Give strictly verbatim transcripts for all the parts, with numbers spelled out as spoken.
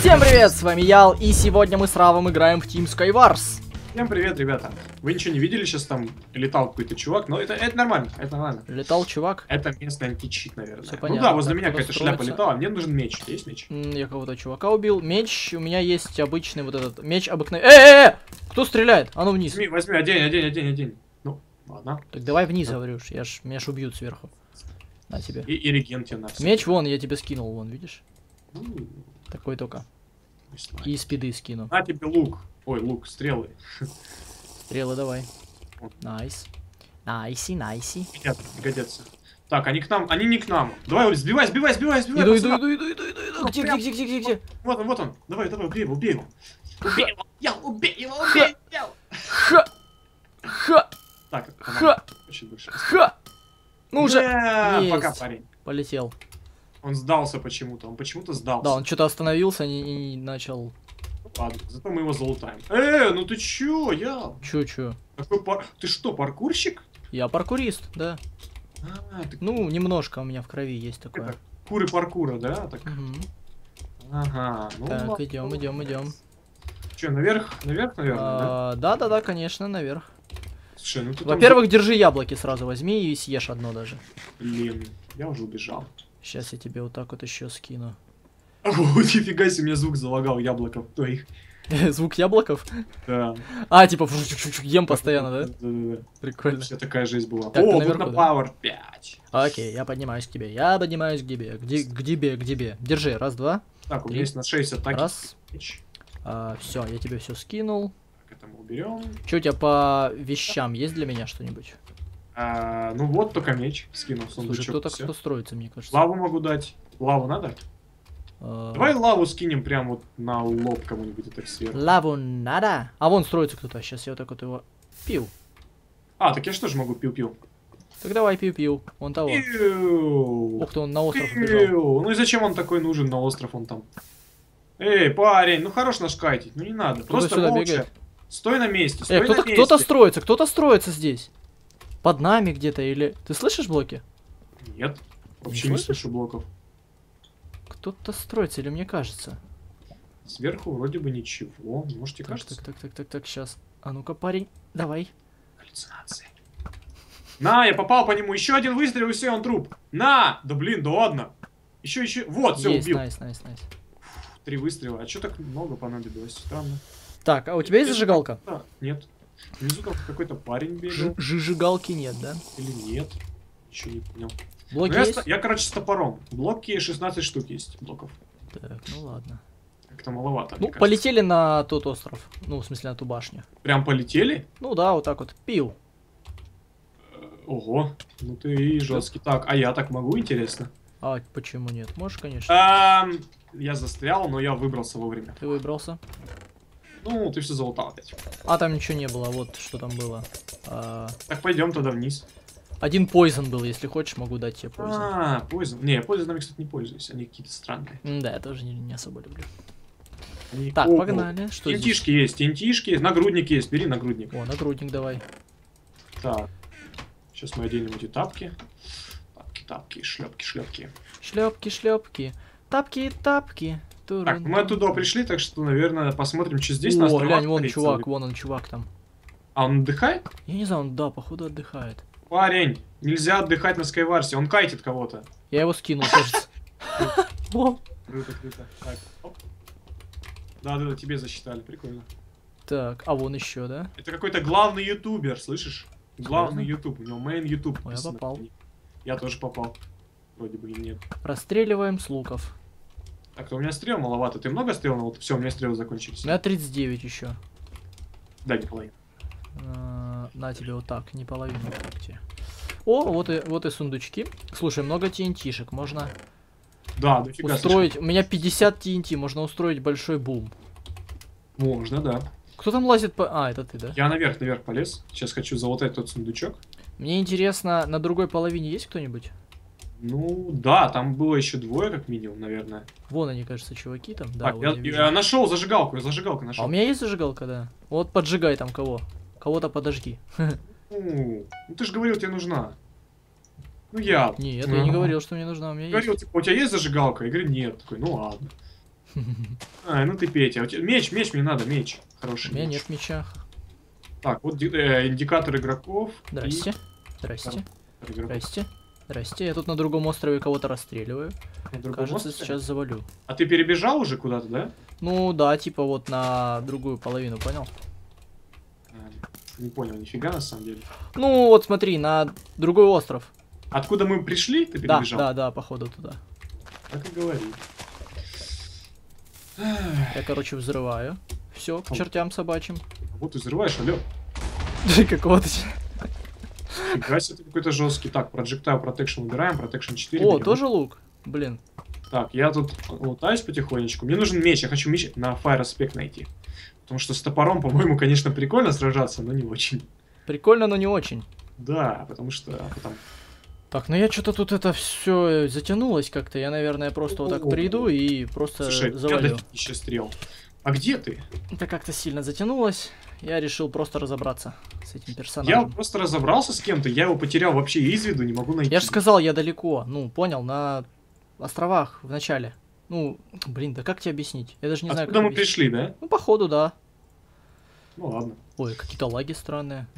Всем привет, с вами Ял, и сегодня мы с Равом играем в Team Skywars. Всем привет, ребята. Вы ничего не видели, сейчас там летал какой-то чувак, но это, это нормально, это нормально. Летал чувак? Это местный античит, наверное. Все ну понятно. да, возле Так, меня какая-то шляпа летала, мне нужен меч. Есть меч? Я кого-то чувака убил. Меч, у меня есть обычный вот этот, меч обыкновенный. Э-э-э! Кто стреляет? А ну вниз. Возьми, возьми, одень, одень, одень, одень. Ну, ладно. Так давай вниз, говорю, я ж, меня ж убьют сверху. На тебе. И, и реген тебе на все. Меч вон, я тебе скинул, вон, видишь? Ну, Такой только. И спиды скину. на тебе лук. Ой, лук, стрелы. Стрелы давай. Найс. Найси, найси. Годятся, годятся. Так, они к нам, они не к нам. Давай, сбивай, сбивай, сбивай, сбивай. Иду, пацана. иду, иду, иду, иду, иду. Где, где, где, где, где, где? Вот он, вот он. Давай, давай, убей его, убей его. Убей его, я убей его, Ха. убей его. Ха! Ха! Так, Ха! очень больше. Ха! Ну уже. Не, Есть. пока, парень. Полетел. Он сдался почему-то, он почему-то сдался. Да, он что-то остановился и, и начал. Ладно, зато мы его залутаем. Э, ну ты чё, я? Чё, чё? Такой пар... Ты что, паркурщик? Я паркурист, да. А, ты... Ну, немножко у меня в крови есть такое. Это куры паркура, да? Так. Мгм. Ага, ну Так, ладно. идем, идем, идем. Чё, наверх? Наверх, наверное, да? Да, да, да, конечно, наверх. Слушай, ну ты там- Во-первых, держи яблоки сразу, возьми и съешь одно даже. Блин, я уже убежал. Сейчас я тебе вот так вот еще скину. О, нифига себе, мне звук залагал яблоков твоих. Звук яблоков? Да. А, типа, ем постоянно, да? Да-да-да. Прикольно. Вся такая жизнь была. Так, ты О, тут наверху, на да? Power пять. Окей, я поднимаюсь к тебе. Я поднимаюсь к тебе. Где, к тебе, к тебе. Держи, раз, два. Так, у Три. меня есть на шесть атаки. Раз. Меч. А, все, я тебе все скинул. Так, это мы уберем. Че у тебя по вещам есть для меня что-нибудь? А, ну вот только меч скинул, Слушай, сундучок. кто так всё. кто строится, мне кажется. Лаву могу дать. Лаву надо? А, Давай лаву скинем прям вот на лоб кому-нибудь, так сверху. Лаву надо. А вон строится кто-то. Сейчас я вот так вот его пил. А, так я что же могу пил-пил? Так давай пил-пил. Вон того. Пиу. Ух ты, он на остров убежал. Пиу. Ну и зачем он такой нужен на остров, он там? Эй, парень, ну хорош наш кайтить, ну не надо. Просто сюда молча. бегает. Стой на месте, стой Э, на кто-то месте. кто-то строится, кто-то строится здесь. Под нами где-то или... Ты слышишь блоки? Нет, вообще Не не слышишь? слышу блоков. Кто-то строится, или мне кажется? Сверху вроде бы ничего, может тебе Так, кажется? так, так, так, так, так, сейчас. А ну-ка, парень, давай. Галлюцинации. На, я попал по нему, еще один выстрел и все, он труп. На! Да блин, да ладно. Еще, еще, вот, все, Есть, убил. найс, найс, найс. Три выстрела, а что так много понадобилось? Странно. Так, а у тебя есть зажигалка? Да, нет. Внизу там какой-то парень бегал. Ж- Жижигалки нет, да? Или нет? Еще не понял. Блоки Ну, я, есть? ста- я, короче, с топором. Блоки шестнадцать штук есть блоков. Так, ну ладно. Как-то маловато, Ну, мне кажется. полетели на тот остров. Ну, в смысле, на ту башню. Прям полетели? Ну да, вот так вот. Пил. Ого, ну ты жесткий. Так, а я так могу, интересно? А почему нет? Можешь, конечно. Ам, я застрял, но я выбрался вовремя. Ты выбрался. Ну, ты все залутал опять. А там ничего не было, вот что там было. А, Так, пойдем тогда вниз. один пойзен был, если хочешь, могу дать тебе пойзен. А, пойзен. Не, пойзенами, кстати, не пользуюсь. Они какие-то странные. Да, я тоже не, не особо люблю. Они- Так, О, погнали. Что здесь? Тентишки есть, тентишки есть, нагрудник есть. Бери нагрудник. О, нагрудник давай. Так. Сейчас мы оденем эти тапки. Тапки, тапки, шлепки, шлепки. Шлепки, шлепки. Тапки, тапки. Так, мы оттуда пришли, так что, наверное, посмотрим, что здесь. О, на островах глянь, вон творится. чувак, вон он, чувак там. А он отдыхает? Я не знаю, он, да, походу отдыхает. Парень, нельзя отдыхать на Скайварсе, он кайтит кого-то. Я его скинул, кажется. О. Круто, круто. Так, оп. Да, да, да, тебе засчитали, прикольно. Так, а вон еще, да? Это какой-то главный ютубер, слышишь? Главный ютуб, у него main ютуб. Ой, я попал. Я тоже попал. Вроде бы и нет. Расстреливаем с луков. Так, у меня стрел маловато. Ты много стрел? Вот все, у меня стрелы закончились. У меня тридцать девять еще. Да, не половину. А, на тебе вот так, не половину. Так тебе. О, вот и, вот и сундучки. Слушай, много тентишек, можно Да, дофига. устроить. У меня пятьдесят ти эн ти, можно устроить большой бум. слишком. Можно, да. Кто там лазит по... А, это ты, да? Я наверх, наверх полез. Сейчас хочу залутать тот сундучок. Мне интересно, на другой половине есть кто-нибудь? Ну, да, там было еще двое, как минимум, наверное. Вон они, кажется, чуваки там. Да, Так, вот я, я вижу. я нашел зажигалку, я зажигалку А нашел. у меня есть зажигалка, да. Вот поджигай там кого. Кого-то подожги. Ну, ну ты же говорил, тебе нужна. Ну я. Нет, я не говорил, что мне нужна. У меня есть. Говорил, типа, у тебя есть зажигалка? Я говорю, нет. Такой, ну ладно. А, ну ты Петя. У тебя... Меч, меч мне надо, меч. Хороший У меня меч. нет меча. Так, вот э, индикатор игроков. Здрасте. И... Здрасте. Игроков. Здрасте. Здрасте. Я тут на другом острове кого-то расстреливаю. На другом Кажется, острове? сейчас завалю. А ты перебежал уже куда-то, да? Ну да, типа вот на другую половину, понял? А, не понял, нифига на самом деле. Ну вот смотри, на другой остров. Откуда мы пришли, ты Да, перебежал? да, да, походу туда. Так и говори. Я, короче, взрываю. Все, к чертям собачьим. Вот ты взрываешь, алё. Какого-то... Фига себе, ты какой-то жесткий. Так, Projectile Protection убираем, Protection четыре. О, берем. тоже лук? Блин. Так, я тут лутаюсь потихонечку. Мне нужен меч, я хочу меч на Fire Aspect найти. Потому что с топором, по-моему, конечно, прикольно сражаться, но не очень. Прикольно, но не очень. Да, потому что... Потом... Так, ну я что-то тут это все затянулось как-то. Я, наверное, просто вот так приду и просто Слушай, завалю. еще стрел. А где ты? Это как-то сильно затянулось. Я решил просто разобраться с этим Я персонажем. просто разобрался с кем-то, я его потерял вообще из виду, не могу найти. Я же сказал, я далеко. Ну, понял, на островах в начале. Ну, блин, да как тебе объяснить? Я даже не знаю, Откуда как мы объяснить. пришли, да? Ну, походу, да. Ну ладно. Ой, какие-то лаги странные.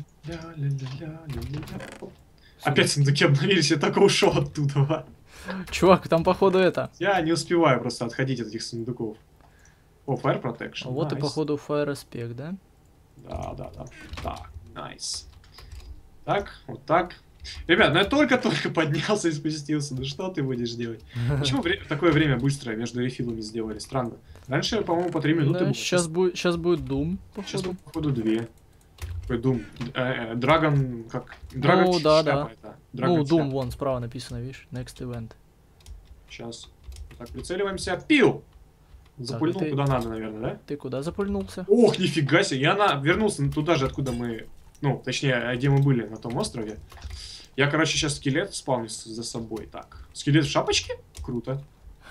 Опять сундуки обновились, я только ушел оттуда. Чувак, там походу это. Я не успеваю просто отходить от этих сундуков. О, Fire Protection. А вот и nice. походу Fire Aspect, да? Да, да, да. Так, найс. Так, вот так. Ребят, ну я только-только поднялся и спустился. Ну что ты будешь делать? Почему вре- такое время быстрое между рефилами сделали? Странно. Раньше, по-моему, по три минуты было. Сейчас будет, сейчас будет Doom, Сейчас, походу. походу, две. Какой Doom? Э, э, Dragon, как? Dragon Ну, да, шляпа да. это. Ну, Dragon Doom, шляпа. вон, справа написано, видишь, Next Event. Сейчас. Так, прицеливаемся. Пил! Запульнул ты- куда надо, наверное, да? Ты куда запульнулся? Ох, нифига себе. Я на... вернулся туда же, откуда мы... Ну, точнее, где мы были, на том острове. Я, короче, сейчас скелет спавню с- за собой. Так. Скелет в шапочке? Круто.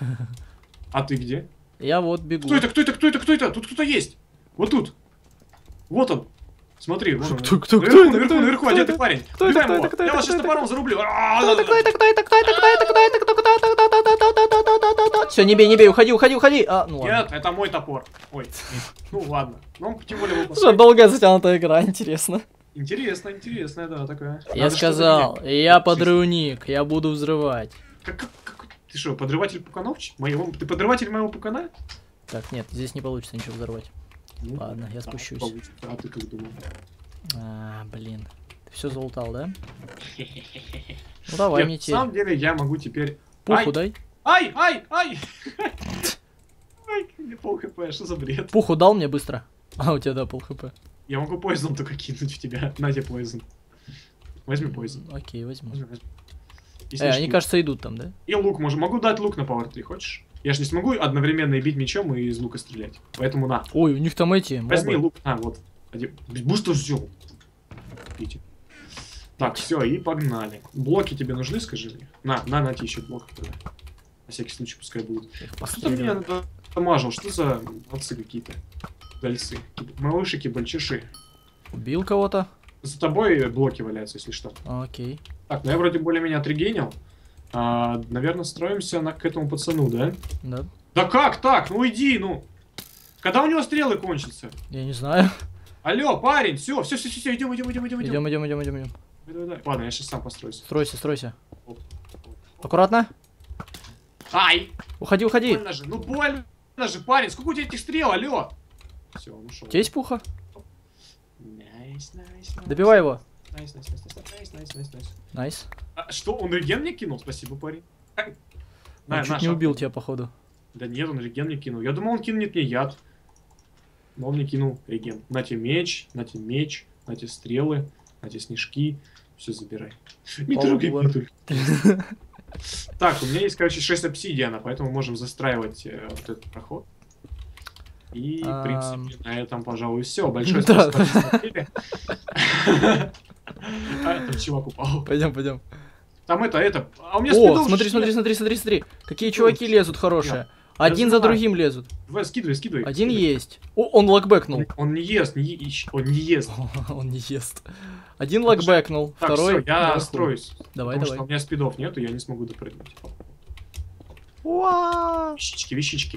А ты где? Я вот бегу. Кто это? Кто это? Кто это? Кто это? Тут кто-то есть. Вот тут. Вот он. Смотри, вон он. Кто- кто- наверху, кто это? наверху, Кто это? наверху, Кто одетый это? парень. Кто это? Убиваем Кто его. это? Кто Я это? вас сейчас Кто топором зарублю. Кто это, кто это, кто это, кто это, кто это, кто это, кто это, кто это, кто это, кто это, кто это, кто это. Все, не бей, не бей, уходи, уходи, уходи. А, ну ладно. Нет, это мой топор. Ой. Ну ладно. Ну, тем более вы Слушай, долгая затянутая игра, интересно. Интересно, интересная, да, такая. Я Надо сказал, что-то я подрывник, я буду взрывать. менять. Как, как, как- ты что, подрыватель пуканов? Ч- Моего, ты подрыватель моего пукана? Так, нет, здесь не получится ничего взорвать. Ну, Ладно, я да, спущусь. получится. А ты как думал? А, блин. Ты все залутал, да? Ну давай Нет, мне на теперь. самом деле я могу теперь... Пуху Ай! дай. Ай, ай, ай! Ай, мне пол хп, что за бред? Пуху дал мне быстро. А, у тебя да, пол хп. Я могу поизон только кинуть в тебя. На тебе поизон. Возьми поизон. Окей, возьму. Возьми, возьми. И Э, они, снежки. кажется, идут там, да? И лук можем. Могу дать лук на Power три, хочешь? Я же не смогу одновременно и бить мечом, и из лука стрелять. Поэтому на. Ой, у них там эти Возьми мобы. лук. На, вот. Один. Быстро взял. Пейте. Так, все, и погнали. Блоки тебе нужны, скажи мне? На, на, на тебе еще блок. Тогда. На всякий случай пускай будут. Их А кто-то меня постреливаю. дамажил. Что за отцы какие-то? Дальцы. Малышики, бальчиши. Убил кого-то? За тобой блоки валяются, если что. Окей. Так, ну я вроде более-менее отрегенил. А, наверное, строимся на, к этому пацану, да? Да. Да как так? Ну иди, ну. Когда у него стрелы кончатся? Я не знаю. Алло, парень, все, все, все, все, идем, идем, идем, идем, идем. Идем, идем, идем, идем, идем. Давай, давай. Ладно, я сейчас сам построюсь. Стройся, стройся. Оп, оп. Аккуратно. Ай! Уходи, уходи. Больно же, ну больно же, парень, сколько у тебя этих стрел, алло? Все, он ушел. У тебя есть пуха? Найс, найс, найс. Добивай его. Найс, найс, найс, найс, найс, найс, найс. Найс. А, что, он реген мне кинул? Спасибо, парень. Ай. На, Он чуть на, не шаг. убил тебя, походу. Да нет, он реген мне кинул. Я думал, он кинет мне яд. Но он мне кинул реген. На тебе меч, на тебе меч, на тебе стрелы, на тебе снежки. Все забирай. Не Пауэр. трогай меня только. Так, у меня есть, короче, шесть обсидиана, поэтому можем застраивать э, вот этот проход. И, в Ам. принципе, на этом, пожалуй, все. Большое Да. спасибо, что смотрели. А, там чувак упал. Пойдем, пойдем. Там это, это... А у меня О, спидов смотри, нет. смотри, смотри, смотри, смотри. Какие Спидов. чуваки лезут хорошие. Один за знаю. другим лезут. Давай, скидывай, скидывай. Один скидывай. есть. О, он лакбэкнул. Он, он не ест, не е- он не ест. Он не ест. Один лакбэкнул, Так, второй. все, я наверху. строюсь. Давай, потому давай. что у меня спидов нету, я не смогу допрыгнуть. Уа! Вещички, вещички.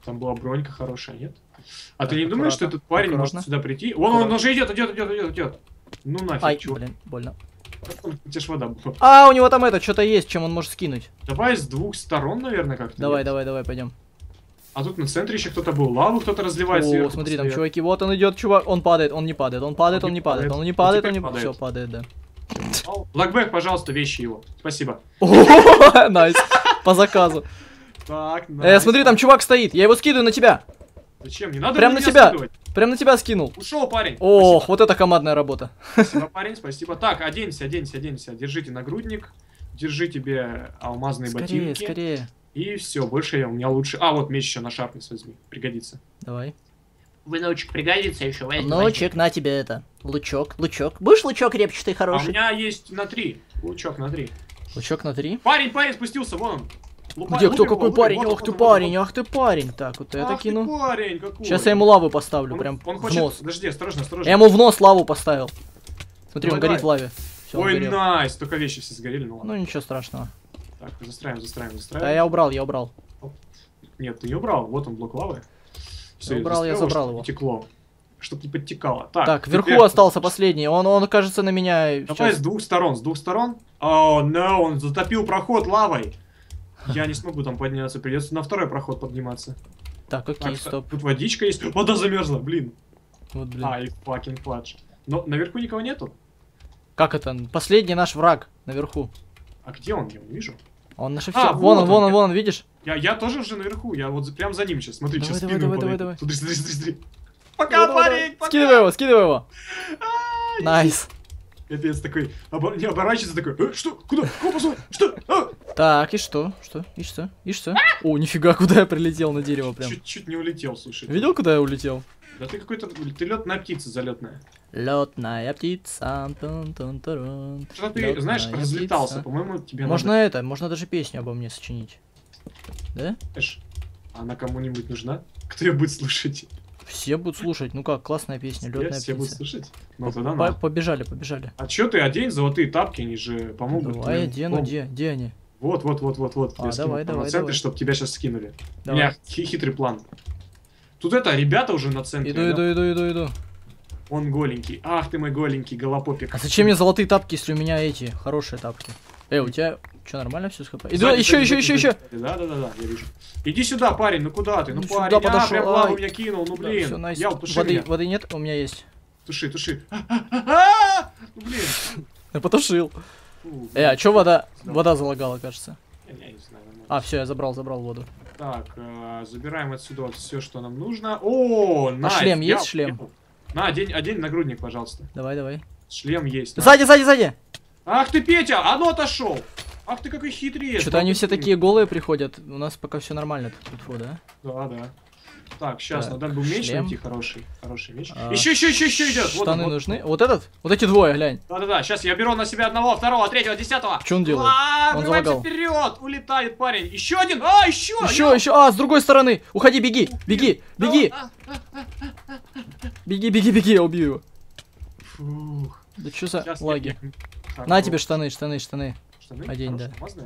Там была бронька хорошая, нет? А Так, ты не думаешь, что аккуратно, этот парень аккуратно. может сюда прийти? Вон он уже идет, идет, идет, идет, идет. Ну нафиг, Ай, чё? блин, больно. У тебя ж вода была. А, у него там это, что-то есть, чем он может скинуть. Давай с двух сторон, наверное, как-то. Давай, нет? давай, давай, пойдем. А тут на центре еще кто-то был. Лаву кто-то разливает О, сверху. смотри, там постоянно. чуваки, вот он идет, чувак, он падает, он не падает, он падает, он, не падает, он не падает, он не падает, все падает, да. Блэкбэк, пожалуйста, вещи его. Спасибо. О, найс, по заказу. Так, Э, смотри, там чувак стоит, я его скидываю на тебя. Зачем? Не надо Прям на на меня тебя. скидывать. Прям на тебя скинул. Ушел парень. Ох, вот это командная работа. Спасибо, парень, спасибо. Так, оденься, оденься, оденься. Держите нагрудник. Держи тебе алмазные Скорее, ботинки. скорее. И все, больше я, у меня лучше. А, вот меч еще на шарпнес возьми. Пригодится. Давай. Выночек пригодится еще, возьми. Ночек, на тебе это. Лучок, лучок. Будешь лучок репчатый А у хороший? меня есть на три. Лучок на три. Лучок на три. Парень, парень спустился, вон он. Лупа- Где, кто, лупи его, какой лупи, парень? вот Ох он, ты вот он, парень, вот ах ты парень. Так, вот он. это Ах ты кину. парень, какой. Сейчас я ему лаву поставлю, Он- прям он в хочет... нос. Подожди, осторожно, осторожно. Я ему в нос лаву поставил. Смотри, Давай, он горит в давай. лаве. Всё, он Ой, горел. найс, только вещи все сгорели, ну ладно. Ну ничего страшного. Так, застраиваем, застраиваем, Да, застраиваем. я убрал, я убрал. Нет, ты не убрал, вот он, блок лавы. Всё, Я убрал, я застроил, забрал чтоб его. не текло. Чтоб не подтекало. Так, Так, вверху теперь- остался последний. Он, он, кажется, на меня Давай сейчас... с двух сторон, с двух сторон. О, no, он затопил проход лавой. Я не смогу там подняться, придется на второй проход подниматься. Так, окей, Так, стоп. тут водичка есть. Вода замерзла, блин. Вот, блин. Ай, fucking фладж. Но наверху никого нету. Как это? Последний наш враг наверху. А где он? Я не вижу. Он наше А, все. Вон он, вот вон он. он, вон он, видишь? Я, я тоже уже наверху, я вот за- прям за ним сейчас. Смотри, Давай, сейчас давай, скину давай, его, давай, подойду. давай. Смотри, смотри, смотри, смотри. Пока, Давай, давай. парень, пока. Скидывай его, скидывай его. Найс. Капец, такой, обо- не оборачивается, такой, э, что, куда, куда пошел, что, а? Так, и что? Что? И что? И что? О, нифига, куда я прилетел на дерево прям. Чуть-чуть не улетел, слушай. Видел, куда я улетел? Да ты какой-то, ты летная птица залетная. Летная птица. Тун-тун-турун. Что ты, Лётная знаешь, разлетался, птица. по-моему, тебе Можно надо, это, можно даже песню обо мне сочинить. Да? знаешь, она кому-нибудь нужна? Кто ее будет слушать? Все будут слушать. Ну как, классная песня, Все, летная все будут птица. слушать? Ну тогда По- на. Побежали, побежали. А чё ты одень золотые тапки, они же помогут. Давай, твоему одену, дому. где, где они? Вот, вот, вот, вот, вот. А, Я скинул давай, там на давай, центре, давай. чтобы тебя сейчас скинули. У Давай. меня хи- хитрый план. Тут это, ребята уже на центре. Иду, да? иду, иду, иду, иду. Он голенький. Ах ты мой голенький, голопопик. А зачем мне золотые тапки, если у меня эти хорошие тапки? Эй, у тебя что, нормально все с хп? Иду, Сзади, еще, сзади, еще, сзади, еще, еще. сзади. Да, да, да, да, я вижу. Иди сюда, парень, ну куда ты? Ну, Ну, парень, сюда а, подошел, прям лаву ай. меня кинул, ну блин. Все, найс. Я туши Воды, меня. воды нет? У меня есть. Туши, туши. А, ну блин. Я потушил. Фу, Э, а чё вода? Сдал. Вода залагала, кажется. Я, я не знаю. нормально. А, все, я забрал, забрал воду. Так, э, забираем отсюда все, что нам нужно. О, найс, шлем я есть, шлем? успел. На, одень, одень нагрудник, пожалуйста. Давай, давай. Шлем есть. на. Сзади, сзади, сзади! Ах ты, Петя, а ну отошел. Ах ты какой хитрец. Что-то они все такие голые приходят. У нас пока все нормально тут, фу, да? Да, да. Так, сейчас Так, надо бы меч шлем. найти хороший. Хороший меч. А, еще, еще, еще, еще идет. Вот он, Штаны вот. нужны. Вот этот? Вот эти двое, глянь. Да, да, да. Сейчас я беру на себя одного, второго, третьего, десятого. Что он делает? А, Он врывается залагал. вперед, улетает парень. Еще один. А, еще. Еще, еще. А, с другой стороны. Уходи, беги, беги, беги, А, а, беги, беги, беги, я убью его. фух. Да что за Щас я- лаги? Так, На ну, тебе штаны, штаны, штаны. штаны одень, хорошие, да. алмазные?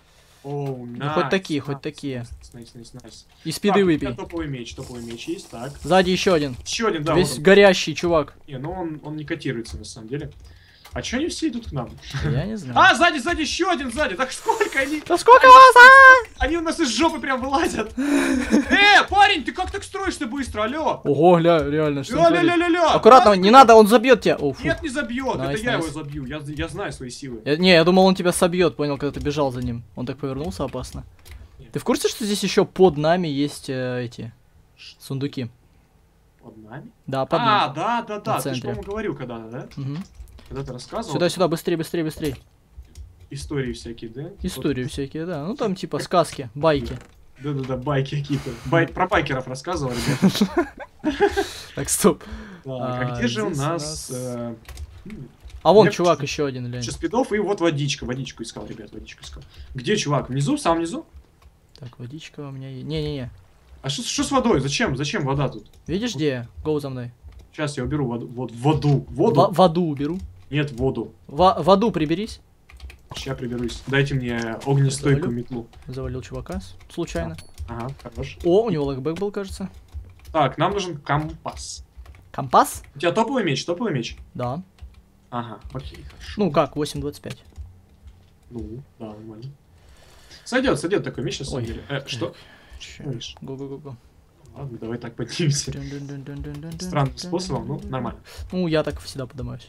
Оу, Ну, хоть найс, такие, хоть найс, такие. Найс, найс, найс. И спиды Так, у выпей. меня топовый меч, топовый меч есть, так. Сзади еще один. Еще один, да, Весь вот он. горящий чувак. Не, ну он, он не котируется на самом деле. А че они все идут к нам? Я не знаю. А, сзади, сзади, еще один сзади. Так сколько они? Да сколько вас, а? Они у нас из жопы прям вылазят. Э, парень, ты как так строишься быстро, алло? Ого, ля, реально, что он творит? Ля-ля-ля-ля-ля. Аккуратно, не надо, он забьет тебя. О, фу. Нет, не забьет, Найс, это я найс. его забью, я, я знаю свои силы. Я- не, я думал, он тебя собьет, понял, когда ты бежал за ним. Он так повернулся опасно. Нет. Ты в курсе, что здесь еще под нами есть э, эти сундуки? Под нами? Да, под А, нами. да, да, да, На ты же, центре. по-моему, говорил когда-то, да? Мгм. Когда ты рассказывал. Сюда, сюда, быстрее, быстрее, быстрее. Истории всякие, да? Истории всякие, да. Ну там типа сказки, байки. Да-да-да, байки какие-то. Бай... Про байкеров рассказывал, ребята. Так, стоп. Так, А, а где же у здесь у нас... нас- э, м, А вон Я чувак хочу- еще один, глянь. Сейчас спидов и вот водичка. Водичку искал, ребят, водичку искал. Где чувак? Внизу? Сам внизу? Так, водичка у меня есть. Не-не-не. А что что с водой? Зачем? Зачем вода тут? Видишь, где я? Гоу за мной. Сейчас я уберу воду. Вот воду. Во- Воду? воду уберу. Нет, воду. Во- воду приберись. Сейчас приберусь. Дайте мне огнестойкую Завалю. метлу. Завалил чувака с- случайно. Ага, хорош. О, у него лэкбэк был, кажется. Так, нам нужен компас. Компас? У тебя топовый меч, топовый меч? Да. Ага, окей, хорошо. Ну как, восемь двадцать пять. Ну, да, нормально. Сойдет, сойдет такой меч, на самом Ой. деле. Э, что? Чё? Видишь? Го-го-го-го. Ладно, давай так поднимемся. Странным способом, ну, нормально. Ну, я так всегда поднимаюсь.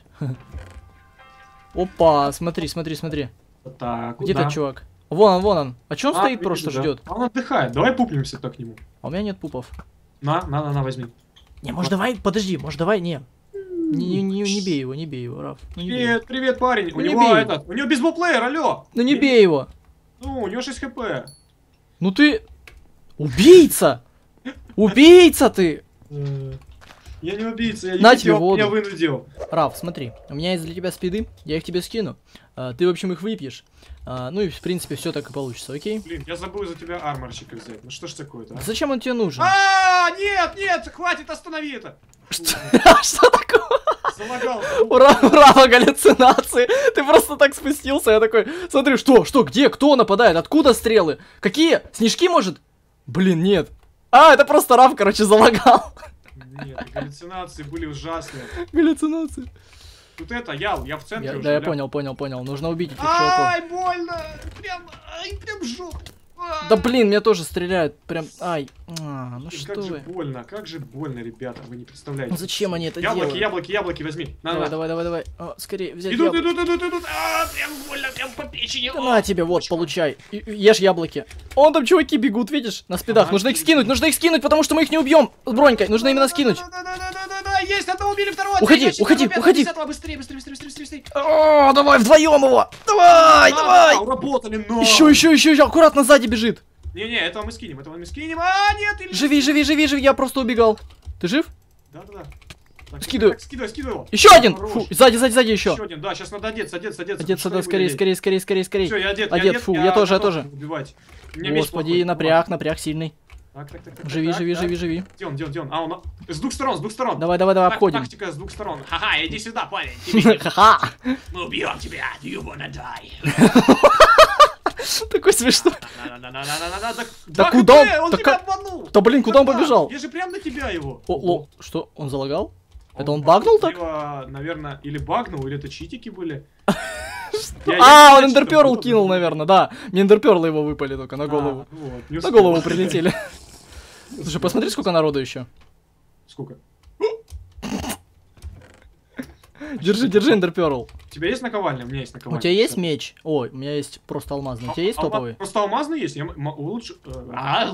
Опа, смотри, смотри, смотри. Так, Где куда? тот чувак? Вон он, вон он. А че он А, стоит вижу, просто да. ждет? А он отдыхает. Давай пупнемся так к нему. А у меня нет пупов. На, на, на, на, возьми. Не, может давай, подожди, может давай, не. Не, не, не, не бей его, не бей его, Раф. Ну не бей. Привет, привет, парень. Ну у не него бей. этот, у него бейсбол-плеер, алло. Ну не бей его. Ну, у него шесть хп. Ну ты... Убийца! Убийца ты! Э, Я не убийца, я не На хотел, тебе воду. меня вынудил. Раф, смотри, у меня есть для тебя спиды, я их тебе скину. А, ты, в общем, их выпьешь. А, ну и, в принципе, все так и получится, окей? Блин, я забыл за тебя арморчика взять. Ну что ж такое-то, а? Зачем он тебе нужен? А, нет, нет, хватит, останови это. Что такое? Залагал. У Ра- у Рафа галлюцинации. Ты просто так спустился, я такой, смотри, что, что, где, кто нападает, откуда стрелы? Какие? Снежки, может? Блин, нет. А, это просто Раф, короче, залагал. Нет, галлюцинации были ужасные. Галлюцинации. Тут это, я, я в центре Я- уже. да, я бля. понял, понял, понял. Нужно убить этих чуваков. Ай, больно! Прям, ай, прям в жопу. Ай. Да блин, меня тоже стреляют. Прям, ай. А, ну Блин, что как же вы. больно, как же больно, ребята, вы не представляете. Ну зачем они это Яблоки, делают? яблоки, яблоки возьми. На, Давай, на. давай, давай, давай. О, скорее взять Идут, яблоко. идут, идут, идут. А, прям больно, прям по печени. Да на тебе, вот, получай. И- и- Ешь яблоки. О, там чуваки бегут, видишь, на спидах. Ага, Нужно их видно. скинуть, нужно их скинуть, потому что мы их не убьем с бронькой. Нужно именно скинуть. Да-да-да-да-да-да, есть, одного убили, второго. Уходи, третьего, уходи, четвертого, уходи. десятого, быстрее, быстрее, быстрее, быстрее, быстрее. О, давай вдвоем его. Давай, А, давай. Уработали, но. Еще, еще, еще, еще. Аккуратно сзади бежит. Не-не, этого мы скинем, этого мы скинем. А, нет, или... Живи, живи, живи, живи. Я просто убегал. Ты жив? Да-да-да. Так, Скидывай. так, скидывай, скидывай его. Еще один. Хорош. Фу, сзади, сзади, сзади еще. Еще один, да, сейчас надо одеться, одеться, одеться. Одеться, да, скорее, скорее, скорее, скорее, скорее. Все, я одет, Одет, я одет, фу, я тоже, я готов тоже. убивать. У меня меч Господи, плохой. напряг, напряг сильный. Так, так, так, так, Живи, так, живи, так. живи, живи. Где он, где он, где он? А, он с двух сторон, с двух сторон. Давай, давай, давай, Так, обходим. Тактика с двух сторон. Ха-ха, иди сюда, парень. Тебе не- Ха-ха. Мы убьем тебя. You wanna die. Такой смешной. Да Да куда он? Он Да тебя как- обманул. Да блин, куда он Как так? побежал? Я же прям на тебя его. О, ло, что, он залагал? Это он багнул так? Либо, наверное, или багнул, или это читики были. А, он эндерперл кинул, наверное, да. Мне эндерперлы его выпали только на голову. На голову прилетели. Слушай, посмотри, сколько народу еще. Сколько? Держи, держи эндерперл. У тебя есть наковальня? У меня есть У наковальня. тебя есть меч? Ой, у меня есть просто алмазный. У тебя есть Алма- топовый? Просто алмазный есть? Я м- м- лучше... э, а,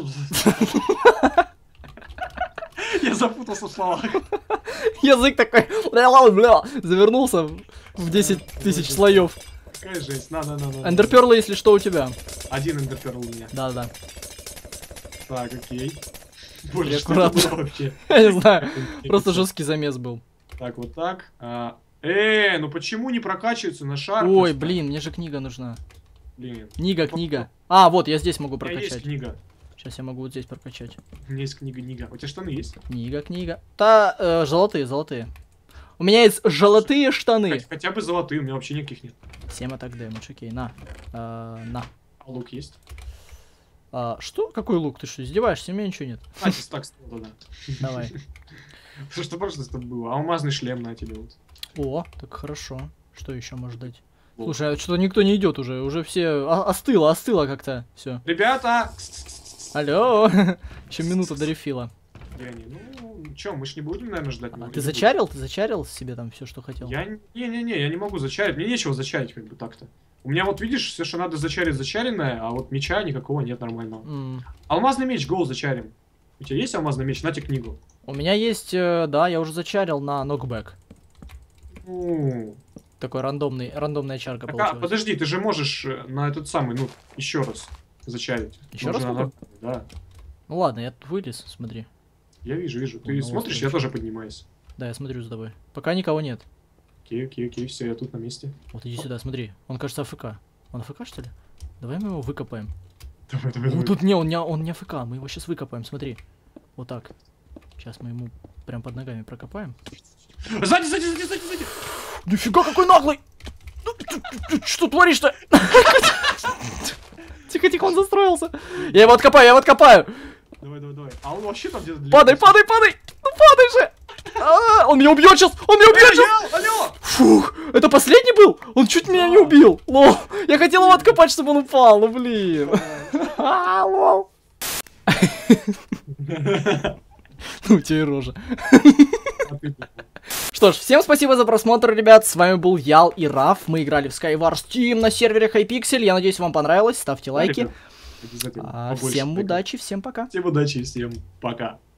Я запутался в словах. Язык такой, бля-бля-бля, завернулся в десять тысяч слоев. Какая жесть. На, на, на, на. Эндерперлы, если что, у тебя. Один эндерперл у меня. Да-да. Так, окей. Боже, Или что это аккуратно. было вообще? Я не знаю, просто жесткий замес был. Так, вот так. А, Э, ну почему не прокачиваются на шар? Ой, просто? блин, мне же книга нужна. Блин. Книга, книга. А, вот, я здесь могу У меня есть прокачать. книга. Сейчас я могу вот здесь прокачать. У меня есть книга, книга. У тебя штаны есть? Книга, книга. Та, э, золотые, золотые. У меня есть золотые штаны. Хоть- Хотя бы золотые, у меня вообще никаких нет. семь атак дэмэдж, окей, на. Э, на. А лук есть? А, что? Какой лук? Ты что, издеваешься? У меня ничего нет. А, так, да. Давай. Что что просто это было? Алмазный шлем на тебе вот. О, так хорошо. Что еще может дать? Вот. Слушай, а что-то никто не идет уже. Уже все о- остыло, остыло как-то. Все. Ребята! Алло. Еще минута до рефила. Где они? Ну, чё, мы ж не будем, наверное, ждать. А ну, ты или зачарил? Ты зачарил себе там все, что хотел? будем? Я не-не-не, я не могу зачарить. Мне нечего зачарить, как бы так-то. У меня вот, видишь, все, что надо зачарить, зачаренное, а вот меча никакого нет нормального. М, Алмазный меч, гоу, зачарим. У тебя есть алмазный меч? На тебе книгу. У меня есть, э, да, я уже зачарил на нокбэк. Ну, Такой рандомный, рандомная чарка так, а, получилась. подожди, ты же можешь э, на этот самый, ну, еще раз зачарить. Еще раз Нужно могу? на- Да, Ну ладно, я тут вылез, смотри. я вижу, вижу. Ты Ну, смотришь, вот я хорошо. тоже поднимаюсь. Да, я смотрю за тобой. Пока никого нет. Окей, окей, окей, все, я тут на месте. Вот иди сюда, смотри. Он, кажется, АФК. Он АФК, что ли? Давай мы его выкопаем. Давай, давай, Ну давай. тут не, он не, он не АФК, мы его сейчас выкопаем, смотри. Вот так. Сейчас мы ему прям под ногами прокопаем. Сзади, сзади, сзади, сзади, сзади. Нифига какой наглый! Ну, ты- ты- ты Что творишь-то? Тихо, тихо, он застроился. Я его откопаю, я его откопаю. Давай, давай, давай. А он вообще там где-то... Падай, падай, падай. Ну падай же. А, он меня убьет сейчас, он меня убьет сейчас. Алло! Фух, это последний был? Он чуть меня не убил. Лол, я хотел его откопать, чтобы он упал, ну блин. А, лол. Ну, у тебя и рожа. Что ж, всем спасибо за просмотр, ребят. С вами был Ял и Раф. Мы играли в Skywars Team на сервере Hypixel. Я надеюсь, вам понравилось. Ставьте лайки. А, всем удачи, всем пока. Всем удачи, всем пока.